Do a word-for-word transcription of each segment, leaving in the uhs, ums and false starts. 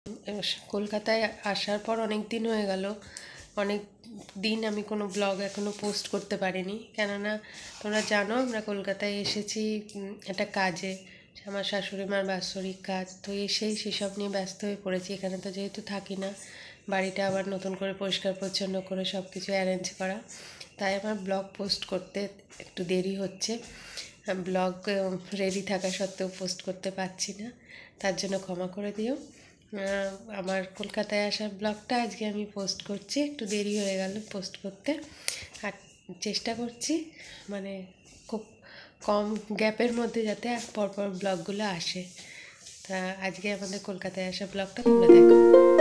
কলকাতায় আসার পর অনেক দিন হয়ে গেল, অনেক দিন আমি কোনো ব্লগ এখনও পোস্ট করতে পারিনি, কেননা তোমরা জানো আমরা কলকাতায় এসেছি একটা কাজে, আমার শাশুড়ি মার বাৎসরিক কাজ, তো এসেই সেসব নিয়ে ব্যস্ত হয়ে পড়েছি। এখানে তো যেহেতু থাকি না, বাড়িটা আবার নতুন করে পরিষ্কার পরিচ্ছন্ন করে সব কিছু অ্যারেঞ্জ করা, তাই আমার ব্লগ পোস্ট করতে একটু দেরি হচ্ছে। ব্লগ রেডি থাকা সত্ত্বেও পোস্ট করতে পারছি না, তার জন্য ক্ষমা করে দিও। আমার কলকাতায় আসার ব্লগটা আজকে আমি পোস্ট করছি, একটু দেরি হয়ে গেল পোস্ট করতে, আর চেষ্টা করছি মানে খুব কম গ্যাপের মধ্যে যাতে পরপর ব্লগগুলো আসে। তা আজকে আমাদের কলকাতায় আসা ব্লগটা তোমরা দেখো।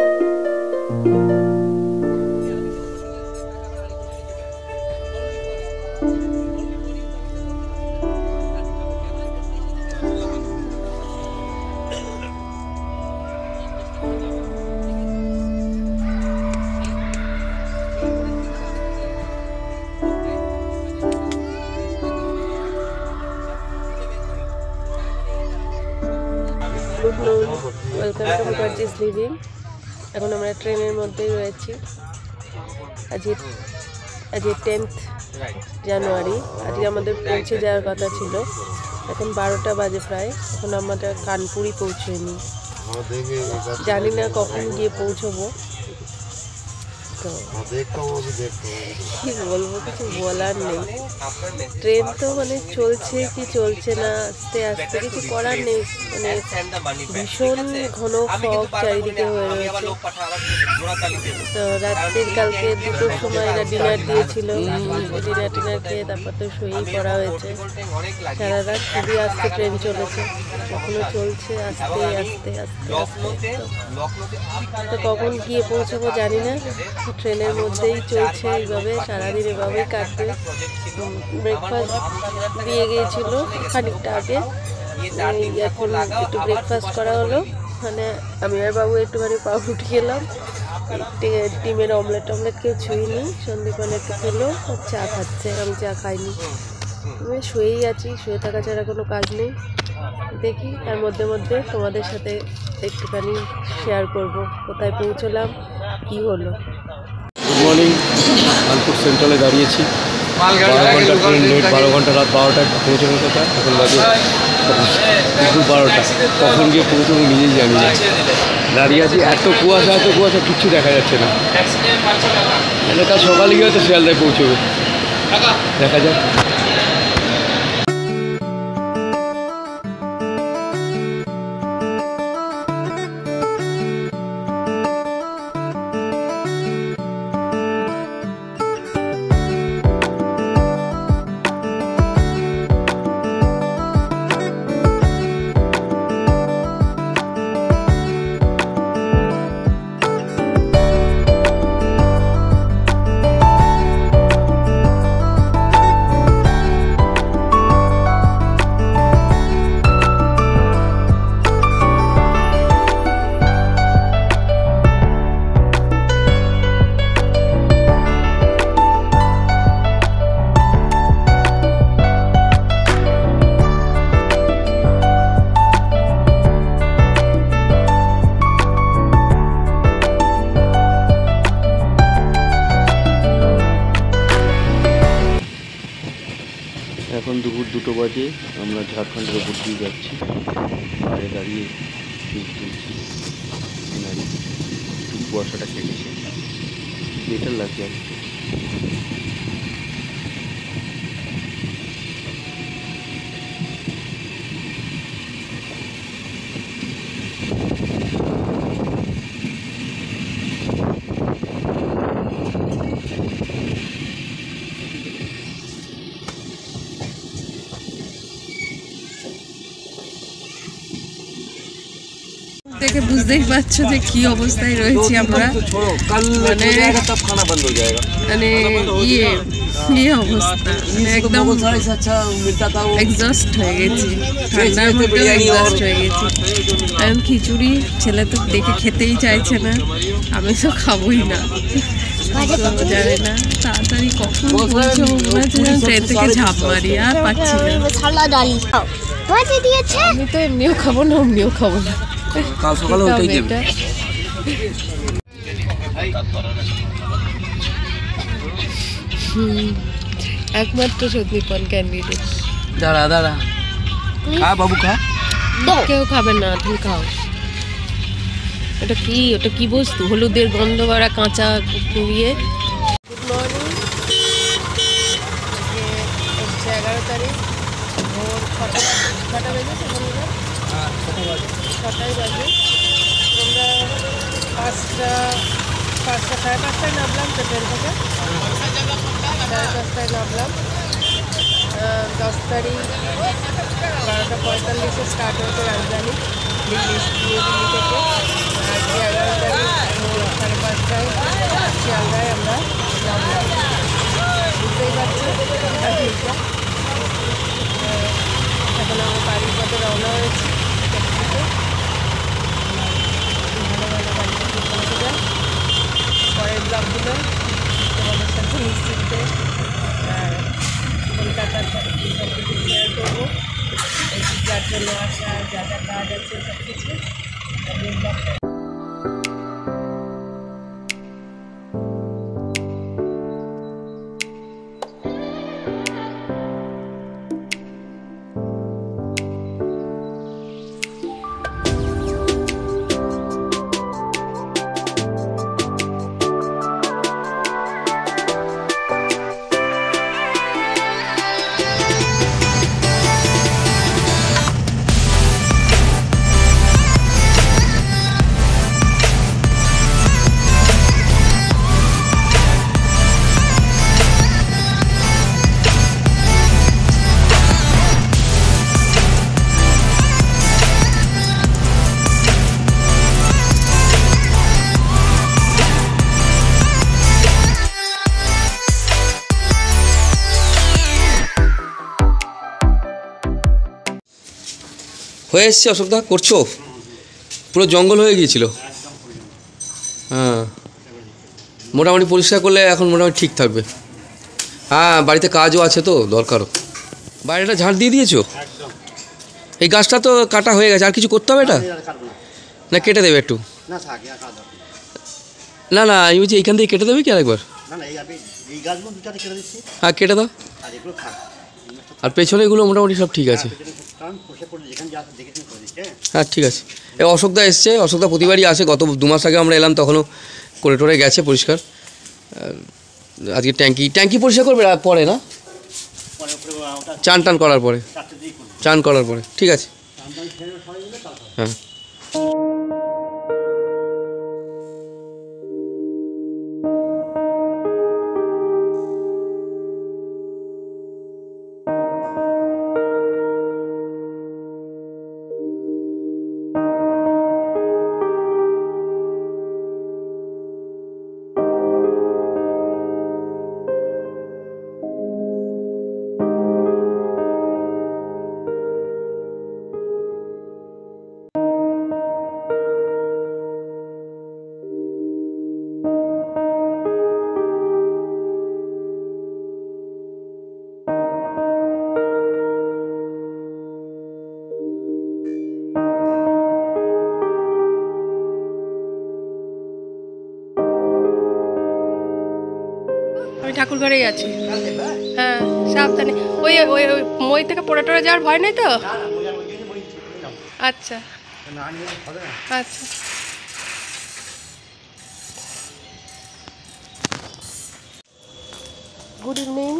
গুড নুন, ওয়েলকাম টু মুখার্জিস লিভিং। এখন আমরা ট্রেনের মধ্যেই রয়েছি। আজকে আজকে টেন্থ জানুয়ারি, আজকে আমাদের পৌঁছে যাওয়ার কথা ছিল, এখন বারোটা বাজে প্রায়, এখন আমাদের কানপুরই পৌঁছয়নি, জানি না কখন গিয়ে পৌঁছবো। তো কি বলবো, কিছু বলার নেই। ট্রেন তো মানে চলছে কি চলছে না, আস্তে আস্তে কিছু করার নেই, মানে ভীষণ ঘন ফগ চারিদিকে হয়ে রয়েছে। তো রাত্রির কালকে দুটোর সময় এরা ডিনার দিয়েছিল, ডিনার টিনার খেয়ে তারপর তো শুয়েই পড়া হয়েছে। সারা রাত খুবই আস্তে ট্রেন চলেছে, এখনো চলছে আস্তে আস্তে আস্তে আস্তে। তো কখন গিয়ে পৌঁছবো জানি না, ট্রেনের মধ্যেই চলছে এইভাবে, সারাদিন এভাবেই কাটবে। ব্রেকফাস্ট দিয়ে গিয়েছিল খানিকটা আগে, এখন একটু ব্রেকফাস্ট করা হলো, মানে আমি আর বাবু একটুখানি পাউরুটি খেলাম, ডিমের অমলেট টমলেট কেউ ছুঁইনি, সন্ধ্যেবেলা একটু খেলো, চা খাচ্ছে, আমি চা খাইনি। আমি শুয়েই আছি, শুয়ে থাকা ছাড়া কোনো কাজ নেই। দেখি তার মধ্যে মধ্যে তোমাদের সাথে একটুখানি শেয়ার করব কোথায় পৌঁছলাম, কি হলো। গুড মর্নিং, কানপুর সেন্ট্রালে দাঁড়িয়েছি, বারো ঘন্টা ট্রেন লেট, বারো ঘন্টা রাত বারোটায় পৌঁছানোর কথা, এখন বাজে দুপুর বারোটা, কখন গিয়ে পৌঁছবো নিজেই জানি না। দাঁড়িয়ে আছি, এত কুয়াশা এত কুয়াশা কিচ্ছু দেখা যাচ্ছে না। কাল সকালে গিয়ে হয়তো শিয়ালদায় পৌঁছবে, দেখা যাক। এখন দুপুর দুটো বাজে, আমরা ঝাড়খণ্ডের উপর দিয়ে যাচ্ছি, বাইরে দাঁড়িয়ে তুলছি, দাঁড়িয়ে একটু কুয়াশাটা কেটেছে, বেটার লাগছে আর কি। দেখে বুঝতেই পারছো যে কি অবস্থায় রয়েছি আমরা, মানে মানে ইয়ে ইয়ে অবস্থা, মানে একদম এক্সস্ট হয়ে গেছি, ঠান্ডার মধ্যে এক্সস্ট হয়ে গেছি। কারণ খিচুড়ি ছেলে তো দেখে খেতেই চাইছে না, আমি তো খাবোই না, জানে না তাড়াতাড়ি কখন পৌঁছবো, মনে হচ্ছে ট্রেন থেকে ঝাঁপ মারি, আর পাচ্ছি না। আমি তো এমনিও খাবো না, অমনিও খাবো না, কাল সকালে ওটাই দেবে। একমাত্র সন্দীপন ক্যান্ডিডেট। দাঁড়া দাঁড়া, খা বাবু খা। কেউ খাবে না, তুমি খাও। ওটা কি, ওটা কি বস্তু? হলুদের গন্ধ করা কাঁচা দিয়ে। গুড মর্নিং, হচ্ছে এগারো তারিখ ভোর ছটা ছটা বেজেছে। ছটায় বাজে। আমরা পাঁচটা পাঁচটা সাড়ে পাঁচটায় নামলাম তো ট্রেন থেকে। সাড়ে পাঁচটায় নামলাম। দশ তারিখ বারোটা পঁয়তাল্লিশে স্টার্ট হয়েছে রাজধানী দিল্লি, নিউ দিল্লি থেকে। আজকে এগারো তারিখ সাড়ে পাঁচটায় শিয়ালদায় আমরা নামলাম। বুঝতেই পারছি ভিড়টা। এখন আমরা বাড়ির পথে রওনা হয়েছি ট্যাক্সিতে। ভালো ভালো বাড়ির পথে পৌঁছে যায়। পরের ব্লগগুলো তোমাদের সাথে নিশ্চিন্তে কলকাতার সব কিছু শেয়ার করবো। যার জন্য আসা, যা যা কাজ আছে সব কিছু। হয়ে এসছে অশোকদা, করছো? পুরো জঙ্গল হয়ে গিয়েছিল। হ্যাঁ, মোটামুটি পরিষ্কার করলে এখন মোটামুটি ঠিক থাকবে। হ্যাঁ, বাড়িতে কাজও আছে তো, দরকারও। বাইরেটা ঝাঁট দিয়ে দিয়েছো? এই গাছটা তো কাটা হয়ে গেছে, আর কিছু করতে হবে এটা? না কেটে দেবে একটু? না না আমি বলছি এইখান থেকে কেটে দেবে কি আরেকবার? হ্যাঁ কেটে দাও। আর পেছনে এগুলো মোটামুটি সব ঠিক আছে। হ্যাঁ ঠিক আছে। এ অশোকদা এসছে, অশোকদা প্রতিবারই আসে। গত দু মাস আগে আমরা এলাম, তখনও করে টোরে গেছে পরিষ্কার। আজকে ট্যাঙ্কি ট্যাঙ্কি পরিষ্কার করবে পরে, না চান টান করার পরে, চান করার পরে ঠিক আছে। হ্যাঁ ঠাকুর ঘরেই আছি। হ্যাঁ সাবধানে। ওই ওই মই থেকে পড়ে টড়ে যাওয়ার ভয় নেই তো? আচ্ছা আচ্ছা। Good evening.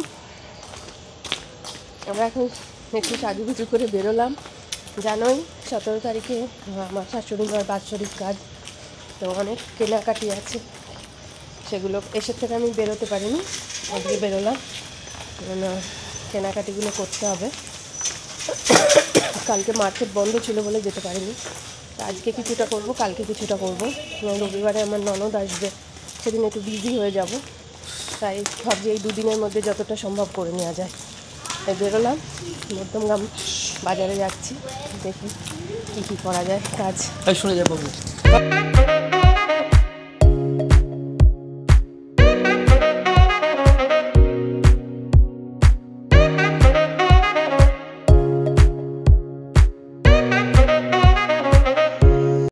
আমরা এখন একটু সাজুগুজু করে বেরোলাম। জানোই সতেরো তারিখে আমার শাশুড়ি মার বাৎসরিক কাজ, তো অনেক কেনাকাটি আছে। সেগুলো এসের থেকে আমি বেরোতে পারিনি, আজকে বেরোলাম। কেনাকাটিগুলো করতে হবে। কালকে মার্কেট বন্ধ ছিল বলে যেতে পারিনি। আজকে কিছুটা করব, কালকে কিছুটা করব। রবিবারে আমার ননদ আসবে, সেদিন একটু বিজি হয়ে যাব। তাই ভাবছি এই দুদিনের মধ্যে যতটা সম্ভব করে নেওয়া যায়। তাই বেরোলাম, মধ্যমগ্রাম বাজারে যাচ্ছি, দেখি কী কী করা যায় কাজ। শুনে যাবো।